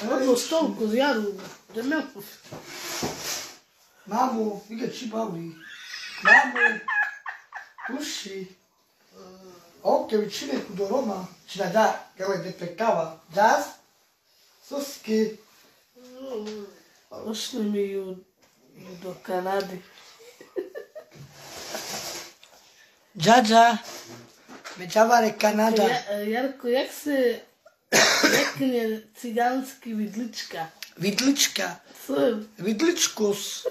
Odlo stolku z jaru. Ideme. Mamu, fica te bauli. Mamu, puši. Ok, vicine cu doroma. Și la da, că de plecava. Das? Soski. Ošli mi do Kanade. Džađa. Međavare Kanada. Jarko, jak se rekne ciganski vidlička? Vidlička. Vidličkus.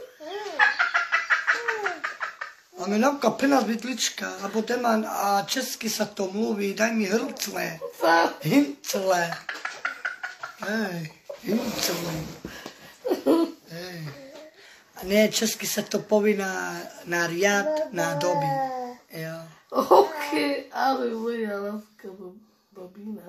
A mi nam kapina vidlička. A potem a česky sa to mluví. Daj mi hrcle. Hincle. Ej, hincle. Ej. A ne, česky se to poví na riad, na doby. Jo. Ok, ale moja láska babina.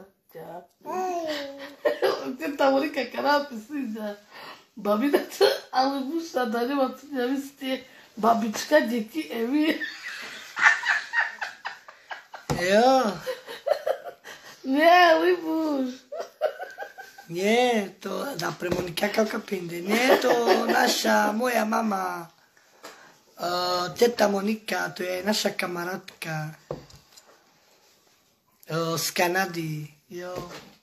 Tenta Monika karáty si, že babina, ale muž sa daňovať, vy ste babička, deti, Evi. Jo. Nie, Libuš. Nie, to napre Monika Kapinde. Nie, to naša, moja mama, teta Monika, to je naša kamarátka z Kanady. Jo.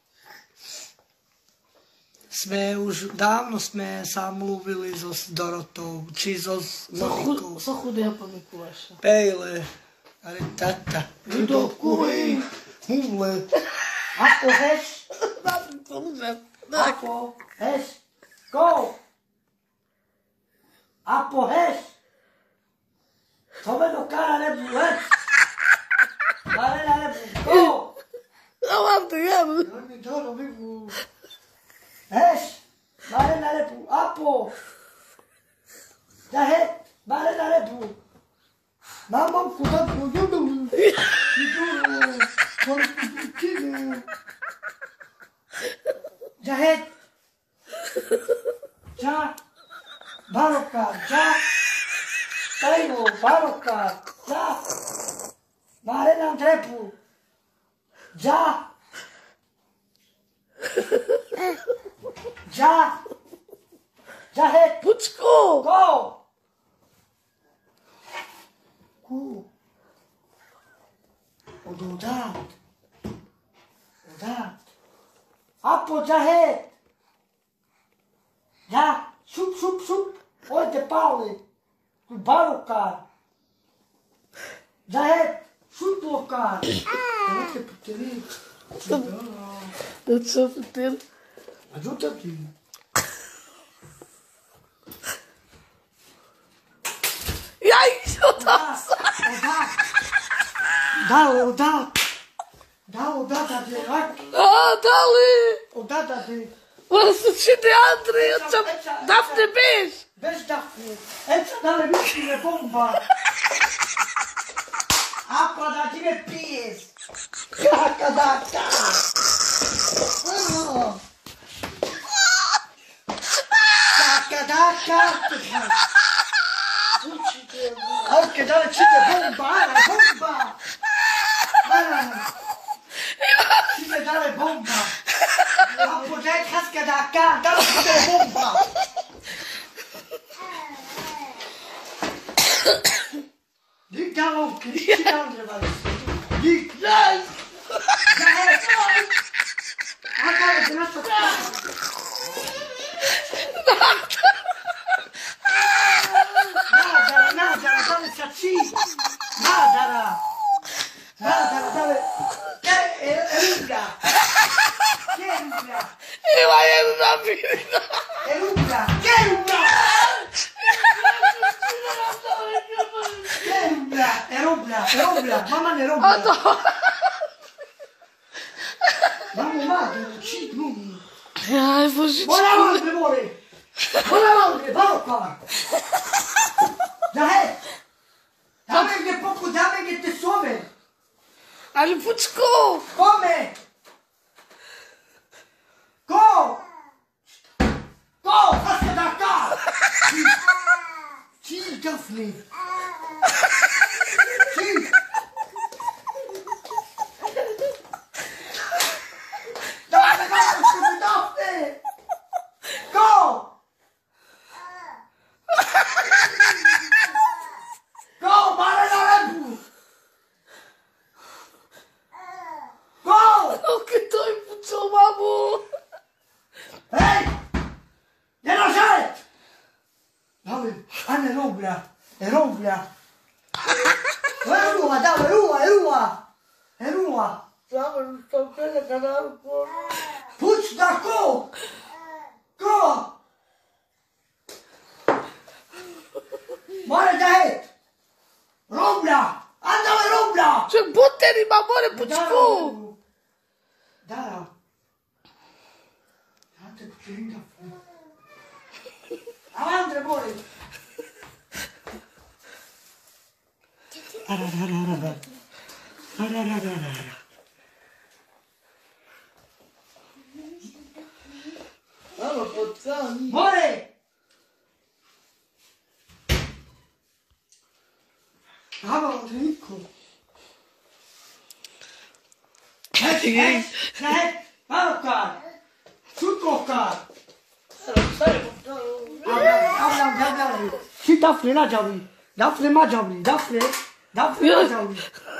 Dávno sme sa mluvili so Dorotou, či so Monikou. So chudého Mikuláša. Pejle, ale tata. Judokuj. Hule. Ako heš? Tak. Ako heš? Go! Apo heš? Tome do kara nebu, heš? Mare na nebu, go! Mám to javu. Dobro, vivu. Heš? Mare na nebu, apo! Da he, mare na nebu. Mamam kudatku, judu. Judu. Korkutinu. Jahet. Ja. Barokar. Ja. Taiwo. Barokar. Ja. Mare nam trepu. Ja. Ja. Jahet. Pučko. Go. Go. Ododat. Ododat. Apo Jahet. Ja. Šup, šup, šup. Ojde Pavli. Tu Barokar. Jahet. Šuplokar. Nemojte putevi. Da čo putem? Ajuda ti. Jaj, čo tam sa? Odat. Odat, Dali. Odat. Mora se čini Andrej, Dafne bež. Bež Dafne. Eća dale mišljine bomba. Ako da ti me piješ. Kaka daka. Kaka daka. Ovke dale čine bomba. Bomba. Čine dale bomba. Ako daj kaska daka. Dale čine bomba. Dik dalo, dik dalo. Dik. Jaj. Agora, graças a Nada, dale chachi. Nada, dale. Eruga. I vai indo na vida. Eruga. Eruga. Mamma ne eruga. Vamos lá, cheat movie. Ai, božičku. Bora Valdre, more. Bora Valdre, Barokar. Jahet. Dame gdje poku, dame gdje te sove. Ali Pučko. Come. Go. Kaska daka. Cheat, Daphne. Cheat. Daphne. Rovlja. Eruva, dao, eruva. Samo što kada kanalu Pućta ko? More da je. Rovlja. Andale rovlja. Ček, buterima more pučku. Da. Ja te činga. A Andre more. Alo, pocani. More! Alo, Rico. Hej, malo kar. Čutko kar. Avram. Ti Dafne nađavi. Dafne mađavi. Dafne mađavi.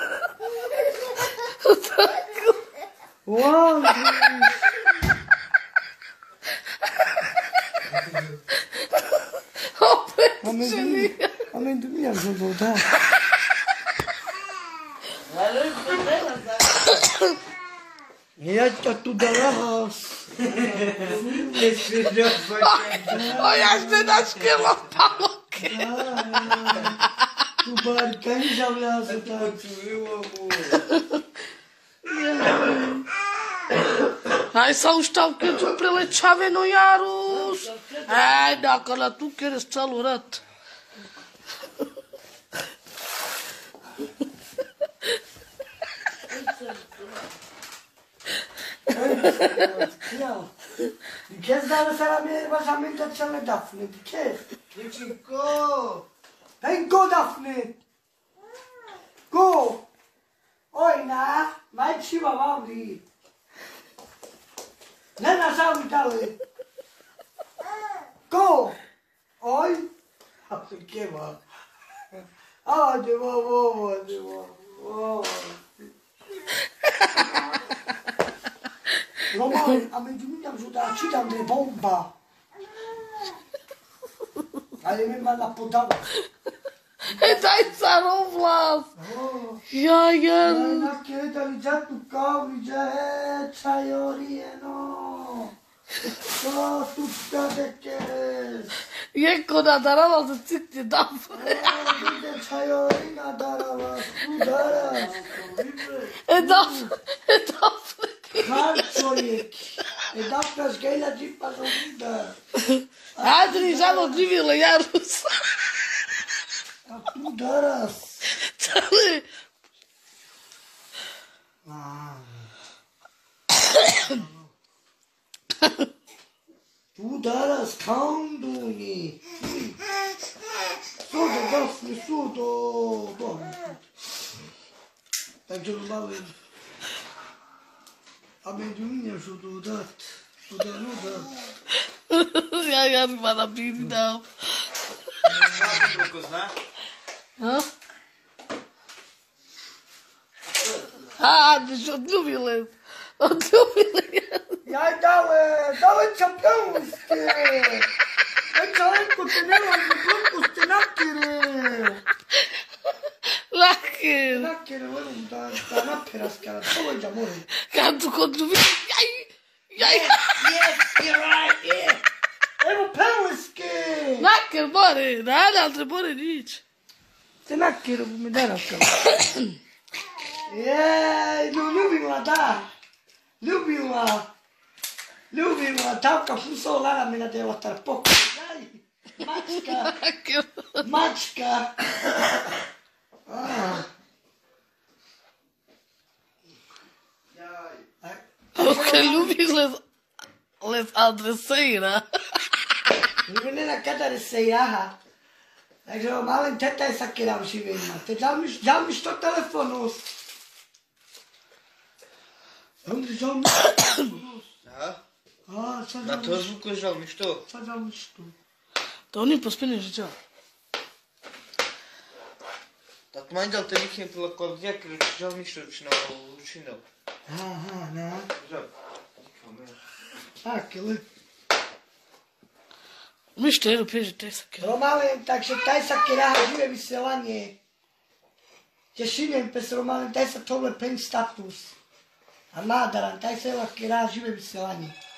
Wow. Amen dünya zor da. Ja tu daras. O, ja ste naškelo paloke. Tu bar kaj zavlja se tako. Aj sa už tam, keď tu prilečaveno, Jarus. Aj, nakala tu, keď je celú rad. Kes dale sana bir basamenta çale Dafne. Kes. Go! Hey, go Dafne. Go. Oyna. Mai chiva vavri. Ne nasam dale. Go. Oy. Abi keva. Hadi baba. Roman, a my wymieniam, że da ci tam nie bomba. Ale my ma na podawać. Daj sa rovlas. Ja, ja. Na kiedy widzę tu widzę czajori, no. To tu wtedy jest. Jeko nadarala za cikne Dafne. Widzę czajori nadarała, udara. Dafne. Kar čovjek. Dafna zgejla džipa za vida. Adri, žalo živjela, Jarus. A tu daras. Cale. Tu daras, kanduni. Sudo, Dafne, sudo. Takže mali. A my dumně šudu dat. Šudanu dat. Ja, Jarus ma nabídí dál. Ha? Ty što odljubile. Ja dale čapelske. Čalenko te nemam, plotku ste nakire. Laker. Nakire, velim da naperaskara, to je da moram. Kad tu kod ljubi. Jaj. Yes, you're right, yeah. Evo pelske. Laker, more. Nadal more nič. Te nakire bu mi deraskara. Jej, no ljubila da. Ljubila. Tavka puso lara mi na dela tar pokoj. Daj. Mačka. Ok, ljubi les adresira. Ljubila na kada resejaha. Takže malen teta je sakira živima. Te dal mi što telefonus. Žal mi telefonus. Aha. Sad Na to zvuku žal mi što? Sad žal mi što. To oni pospini že čo? Dat mandal te nikne pila kodjak, žal mi što učinil. Aha, no. Žal. Tak, ili? My šteru pieže tej sa kera. Romalen, takže taj sa kera živé vysielanie. Tešinem pes Romalen, taj sa tohle pen status. A nádaran, taj sa kera živé vysielanie.